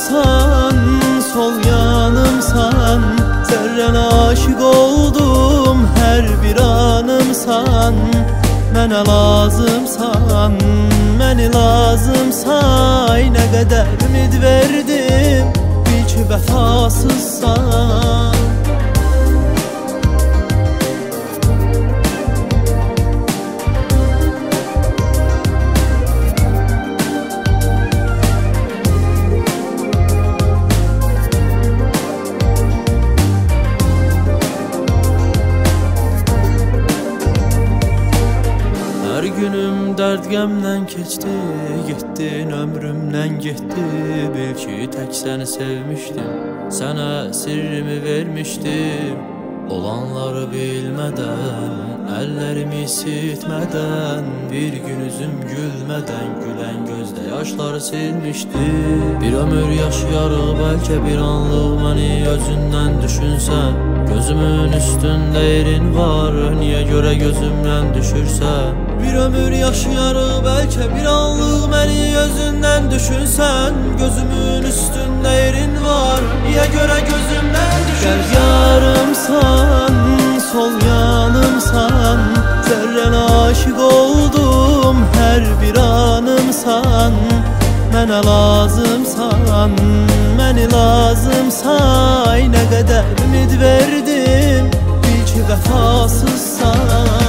yarımsan, sol yanımsan. Zerrene aşık oldum, her bir anımsan. Mənə lazımsan, məni lazımsan. Nə qədər ümid verdim, bil ki vəfasızsan. Her günüm dərd qəmdən keçdi, getdin ömrümdən getdi. Bil ki tək səni sevmişdim, sənə sirrimi vermişdim. Olanları bilmədən, əllərimi isitmədən, bir gün üzüm gülmədən, gülən gözdə yaşları silmişdi. Bir ömür yaşayarıq, bəlkə bir anlıq məni özündən düşünsən. Gözümün üstündə yerin var, niyə görə gözümdən düşürsən? Bir ömür yaşayarıq, bəlkə bir anlıq məni özündən düşünsən. Gözümün üstündə yerin var, niyə görə gözümdən düşürsən? Gəl yarımsan, sol yanımsan. Zərrənə aşık oldum, hər bir anımsan. Mənə lazımsan, məni lazımsan. Nə qədər ümid verdim, bil ki vəfasızsan.